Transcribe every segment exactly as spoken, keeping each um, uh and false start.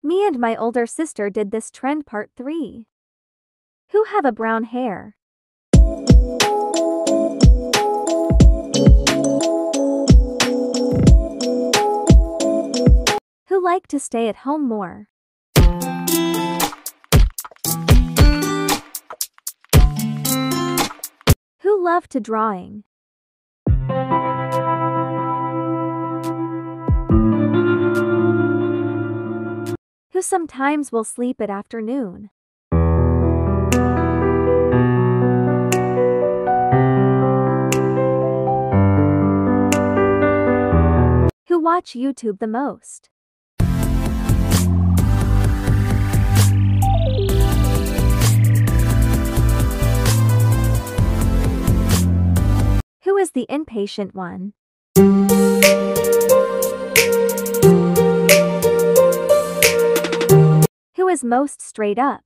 Me and my older sister did this trend part three. Who have a brown hair? Who like to stay at home more? Who love to drawing? Who sometimes will sleep at afternoon? Who watch YouTube the most? Who is the impatient one? Who is most straight up?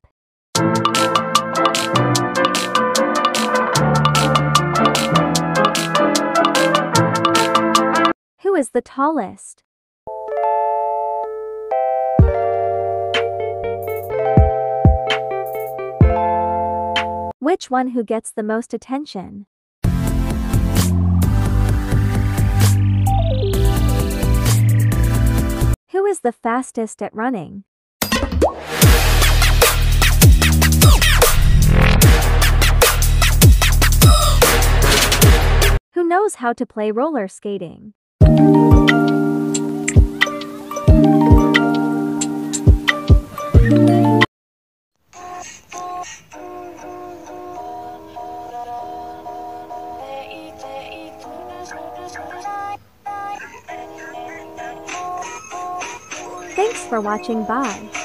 Who is the tallest? Which one who gets the most attention? Who is the fastest at running? Who knows how to play roller skating? Thanks for watching. Bye.